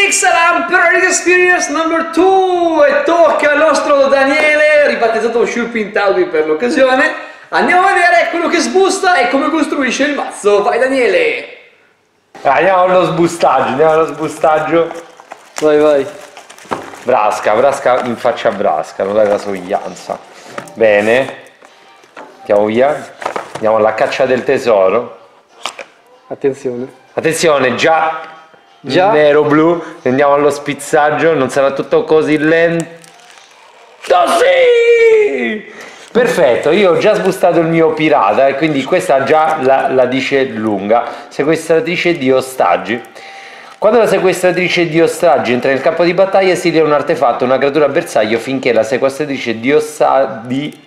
Salam Periodic Experience number 2 e tocca al nostro Daniele, ribattezzato Shurpin Taudi per l'occasione. Andiamo a vedere quello che sbusta e come costruisce il mazzo. Vai Daniele! Andiamo allo sbustaggio, Vai, vai. Brasca in faccia a Brasca, non dare la somiglianza. Bene, andiamo via, andiamo alla caccia del tesoro. Attenzione, già nero-blu, andiamo allo spizzaggio, non sarà tutto così lento. Sì! Perfetto, io ho già sbustato il mio pirata e quindi questa già la dice lunga. Sequestratrice di ostaggi. Quando la sequestratrice di ostaggi entra nel campo di battaglia si lia un artefatto, una creatura bersaglio finché la sequestratrice di ostaggi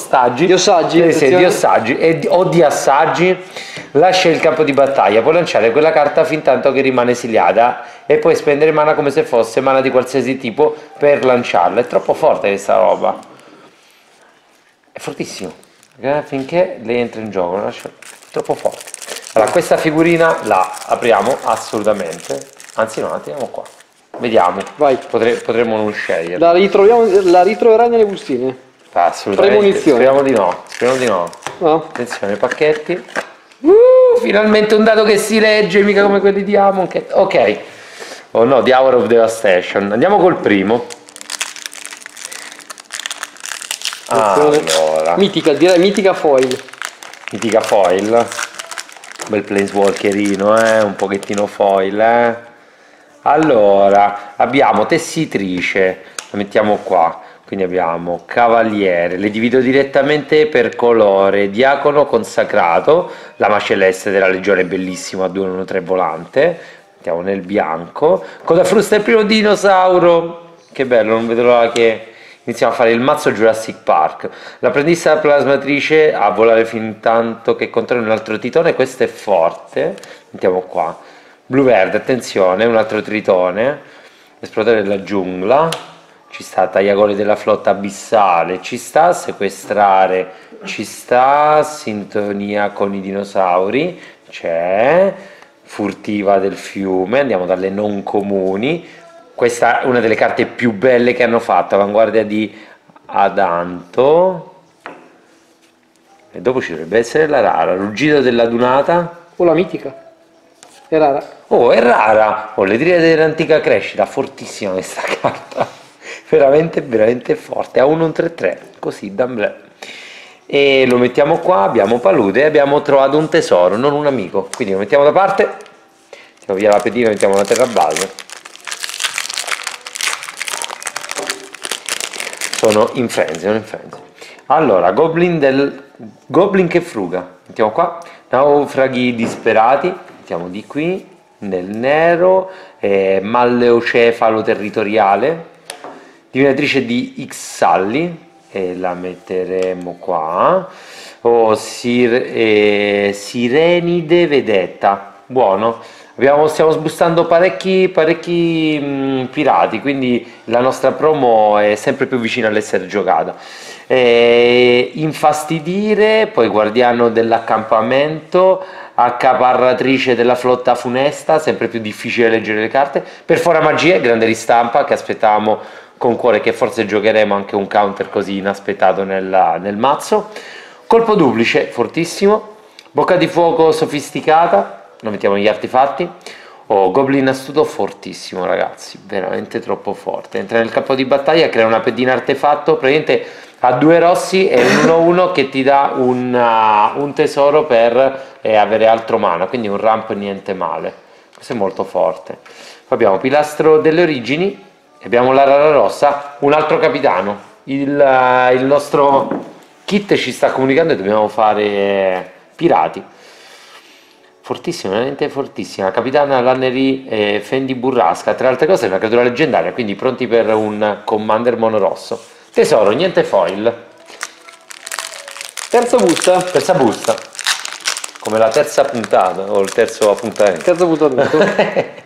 o di assaggi lascia il campo di battaglia. Può lanciare quella carta fin tanto che rimane esiliata e puoi spendere mana come se fosse mana di qualsiasi tipo per lanciarla. È troppo forte questa roba, è fortissimo, finché lei entra in gioco, lascia... troppo forte. Allora questa figurina la apriamo assolutamente, anzi no, la teniamo qua, vediamo. Vai. Potremmo non scegliere. La ritroverai nelle bustine. Assolutamente. Premonizione. Speriamo di no. No. Attenzione, pacchetti. Finalmente un dato che si legge, mica come quelli di Amon. Ok. Oh no, The Hour of Devastation. Andiamo col primo. Allora. Mitica, direi mitica foil. Mitica foil. Bel planeswalkerino, un pochettino foil, Allora, abbiamo tessitrice, la mettiamo qua. Quindi abbiamo cavaliere, le divido direttamente per colore, diacono consacrato, lama celeste della legione bellissima, 2-1-3 volante, mettiamo nel bianco, coda frusta il primo dinosauro, che bello, non vedo l'ora che iniziamo a fare il mazzo Jurassic Park. L'apprendista plasmatrice a volare fin tanto che controlla un altro titone, questo è forte, mettiamo qua, blu verde, attenzione, un altro tritone, esploratore della giungla, ci sta tagliagole della flotta abissale, ci sta sequestrare, ci sta sintonia con i dinosauri, c'è furtiva del fiume, andiamo dalle non comuni. Questa è una delle carte più belle che hanno fatto, avanguardia di Adanto, e dopo ci dovrebbe essere la rara, ruggito della dunata o la mitica, è rara. Oh, è rara, le triade dell'antica crescita, fortissima questa carta, veramente forte, ha un 3-3, così d'amblè. E lo mettiamo qua, abbiamo palude e abbiamo trovato un tesoro, non un amico, quindi lo mettiamo da parte, mettiamo via la pedina, mettiamo la terra base. Sono in frenzy. Allora, goblin che fruga, mettiamo qua, naufraghi disperati, mettiamo di qui, nel nero, malleocefalo territoriale, divinatrice di Ixalli, e la metteremo qua, sirenide vedetta, buono. Stiamo sbustando parecchi pirati, quindi la nostra promo è sempre più vicina all'essere giocata. Infastidire, poi guardiano dell'accampamento, accaparratrice della flotta funesta, sempre più difficile leggere le carte, perfora magie, grande ristampa che aspettavamo con cuore, che forse giocheremo anche un counter così inaspettato nel mazzo, colpo duplice, fortissimo, bocca di fuoco sofisticata, lo mettiamo negli artefatti. Goblin astuto, fortissimo ragazzi, veramente troppo forte, entra nel campo di battaglia, crea una pedina artefatto, praticamente ha 2 rossi e un 1-1 che ti dà un tesoro per avere altro mana, quindi un ramp niente male, questo è molto forte. Poi abbiamo pilastro delle origini, abbiamo la rara rossa, un altro capitano, il nostro kit ci sta comunicando e dobbiamo fare pirati. Fortissima, veramente fortissima. Capitana Lannery Fendi Burrasca, tra le altre cose è una creatura leggendaria, quindi pronti per un commander monorosso. Tesoro, niente foil. Terza busta, come la terza puntata o il terzo appuntamento. Terzo appuntamento.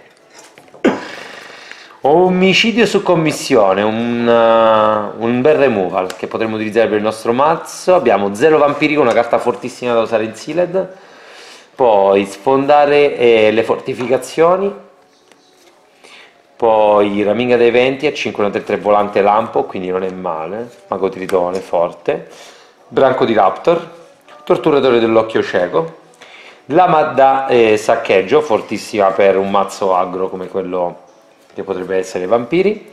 Omicidio su commissione, un bel removal che potremmo utilizzare per il nostro mazzo. Abbiamo 0 vampirico, una carta fortissima da usare in Sealed. Poi sfondare le fortificazioni, Poi Raminga dei Venti a 5,93 volante lampo, quindi non è male. Mago Tritone forte. Branco di Raptor. Torturatore dell'occhio cieco. Lama da saccheggio, fortissima per un mazzo aggro come quello che potrebbe essere Vampiri.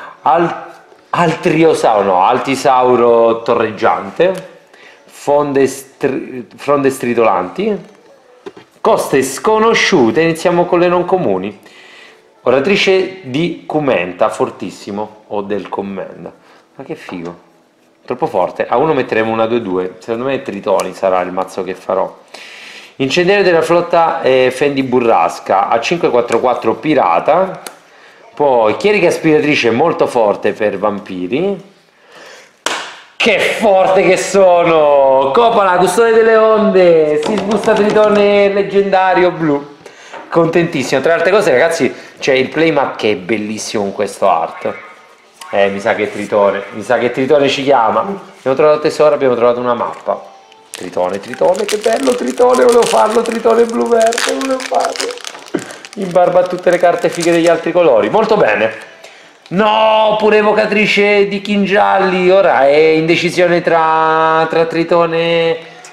Altisauro torreggiante. Fronde stritolanti. Coste sconosciute, iniziamo con le non comuni. Oratrice di Cumenta, fortissimo, o del Commenda. Ma che figo. Troppo forte. A uno metteremo una 2-2. Secondo me Tritoni sarà il mazzo che farò. Incendiario della flotta Fendi Burrasca a 544 pirata. Poi chierica aspiratrice molto forte per Vampiri. Che forte che sono! Copala, custode delle onde. Si sbusta Tritone leggendario blu. Contentissimo. Tra le altre cose, ragazzi, c'è il playmat che è bellissimo con questo art. Mi sa che Tritone ci chiama. Abbiamo trovato tesoro, abbiamo trovato una mappa. Tritone, che bello Tritone, volevo farlo, Tritone blu verde, volevo farlo. In barba a tutte le carte fighe degli altri colori. Molto bene. No, pure evocatrice di Kingialli. Ora è indecisione tra Tritone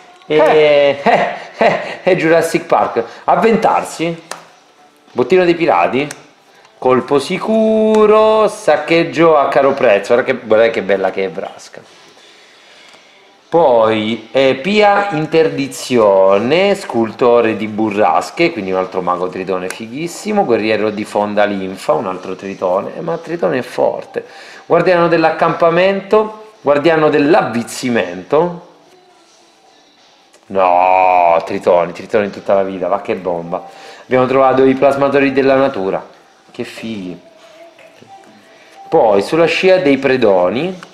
e Jurassic Park. Avventarsi. Bottino dei pirati. Colpo sicuro. Saccheggio a caro prezzo. Guardate che bella che è Vrasca. Poi Pia Interdizione, scultore di burrasche, quindi un altro mago Tritone fighissimo. Guerriero di Fonda Linfa, un altro Tritone, ma Tritone è forte. Guardiano dell'accampamento, guardiano dell'avvizzimento. No, Tritoni tutta la vita, va che bomba. Abbiamo trovato i plasmatori della natura, che fighi. Poi sulla scia dei predoni.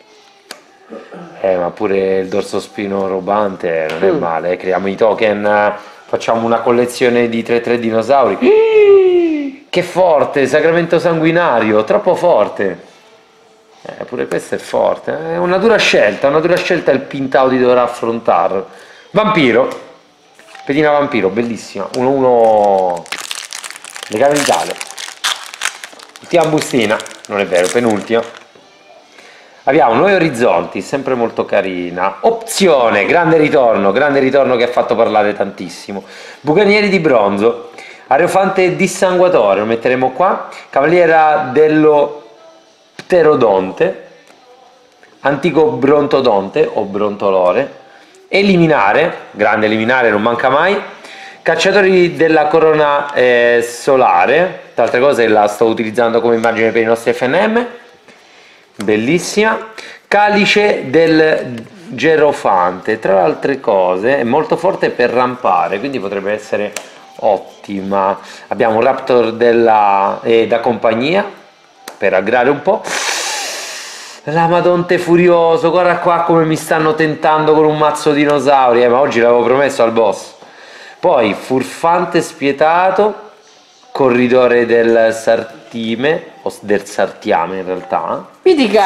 Ma pure il dorso spino robante non è male, creiamo i token, facciamo una collezione di 3-3 dinosauri. Che forte, sacramento sanguinario, troppo forte. Pure questo è forte, è una dura scelta il Pintaudi dovrà affrontare. Vampiro, pedina vampiro, bellissima, 1-1 legame vitale. Ultima bustina, non è vero, penultima. Abbiamo Nuovi Orizzonti, sempre molto carina. Opzione, grande ritorno che ha fatto parlare tantissimo. Bucanieri di bronzo, Areofante dissanguatore, lo metteremo qua. Cavaliera dello Pterodonte, Antico Brontodonte o Brontolore. Eliminare, grande eliminare, non manca mai. Cacciatori della corona solare, tra altre cose la sto utilizzando come immagine per i nostri FNM. Bellissima. Calice del Gerofante, tra le altre cose è molto forte per rampare, quindi potrebbe essere ottima. Abbiamo un Raptor da compagnia per aggrare un po'. Lamadonte furioso, guarda qua come mi stanno tentando con un mazzo dinosauri, ma oggi l'avevo promesso al boss. Poi Furfante spietato, Corridore del Sartime, o del Sartiame in realtà. Mitica!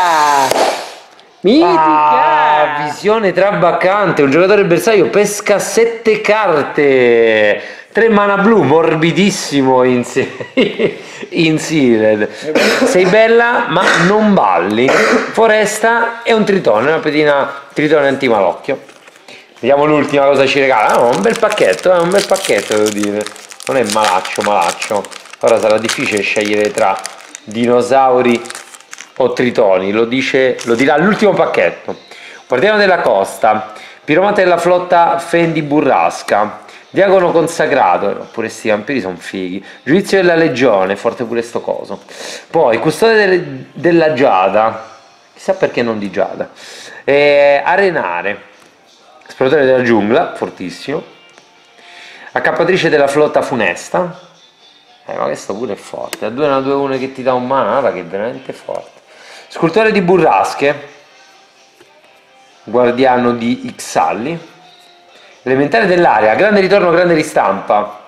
Visione trabaccante, un giocatore bersaglio pesca 7 carte, 3 mana blu, morbidissimo in Sealed. Sei bella ma non balli. Foresta e un Tritone, una pedina Tritone antimalocchio. Vediamo l'ultima cosa ci regala. Un bel pacchetto, devo dire. Non è malaccio. Ora sarà difficile scegliere tra dinosauri o Tritoni, lo dirà l'ultimo pacchetto. Guardiano della costa, piromante della flotta Fendi Burrasca, diacono consacrato, pure sti vampiri sono fighi. Giudizio della legione, forte pure sto coso. Poi custode della Giada, chissà perché non di Giada. Arenare, esploratore della giungla, fortissimo. Accappatrice della flotta funesta. Ma questo pure è forte. A 2-1 che ti dà un mana, che è veramente forte. Scultore di burrasche. Guardiano di Ixalli. Elementare dell'aria. Grande ritorno, grande ristampa.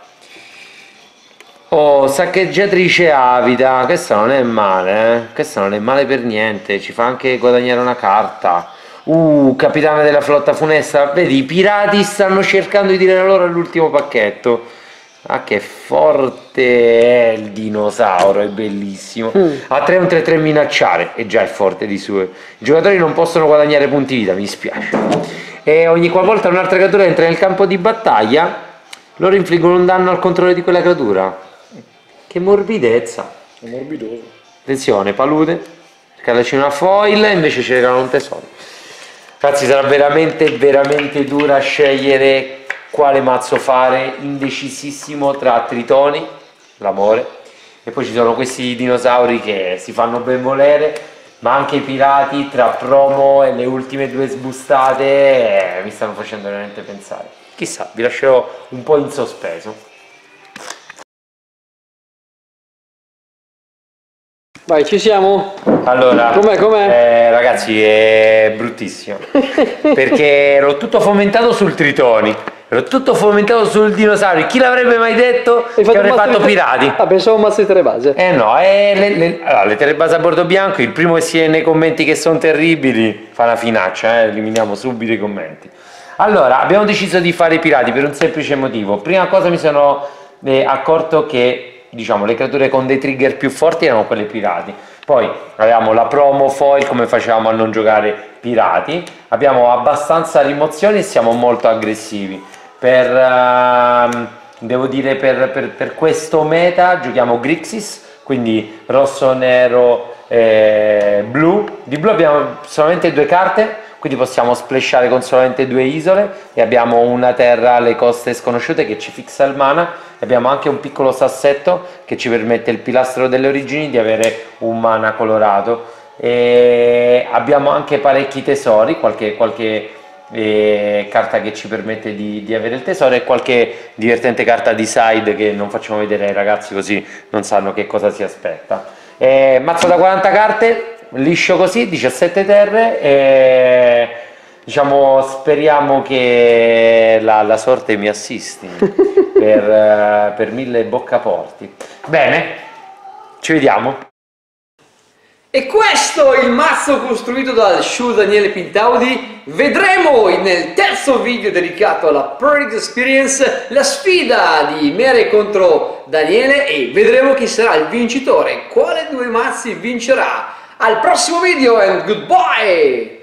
Oh, saccheggiatrice avida. Questa non è male, Questa non è male per niente. Ci fa anche guadagnare una carta. Capitano della flotta funesta. Vedi, i pirati stanno cercando di dire la loro all'ultimo pacchetto. Ah, che forte è il dinosauro, è bellissimo. A 3 un 3-3 minacciare, è già il forte di suo. I giocatori non possono guadagnare punti vita, mi spiace. E ogni qualvolta un'altra creatura entra nel campo di battaglia, loro infliggono un danno al controllo di quella creatura. Che morbidezza. È morbidoso. Attenzione, palude, regalaci una foil, invece ci regalano un tesoro. Ragazzi, sarà veramente dura scegliere quale mazzo fare, indecisissimo tra tritoni, l'amore, e poi ci sono questi dinosauri che si fanno ben volere, ma anche i pirati tra promo e le ultime due sbustate mi stanno facendo veramente pensare. Chissà, vi lascerò un po' in sospeso. Vai, ci siamo? Allora, com'è? ragazzi, è bruttissimo perché ero tutto fomentato sul tritoni, ero tutto fomentato sul dinosauri. Chi l'avrebbe mai detto che avrei fatto pirati? Ah, pensavo un mazzo di terebase. No, allora, le terebase a bordo bianco, il primo che si è nei commenti che sono terribili fa una finaccia, eliminiamo subito i commenti. Allora, abbiamo deciso di fare i pirati per un semplice motivo. Prima cosa mi sono accorto che, diciamo, le creature con dei trigger più forti erano quelle pirati. Poi avevamo la promo foil, come facevamo a non giocare pirati. Abbiamo abbastanza rimozioni e siamo molto aggressivi. Devo dire, per questo meta giochiamo Grixis, quindi rosso, nero, blu. Di blu abbiamo solamente 2 carte, quindi possiamo splashare con solamente 2 isole, e abbiamo una terra alle coste sconosciute che ci fixa il mana, e abbiamo anche un piccolo sassetto che ci permette, il pilastro delle origini, di avere un mana colorato, e abbiamo anche parecchi tesori, qualche carta che ci permette di avere il tesoro, e qualche divertente carta di side che non facciamo vedere ai ragazzi, così non sanno che cosa si aspetta. Mazzo da 40 carte, liscio così, 17 terre, e diciamo speriamo che la sorte mi assisti per 1000 boccaporti. Bene, ci vediamo. E questo è il mazzo costruito dal Shu Daniele Pintaudi. Vedremo nel terzo video dedicato alla Project Experience la sfida di Mere contro Daniele, e vedremo chi sarà il vincitore, quale 2 mazzi vincerà. Al prossimo video and goodbye!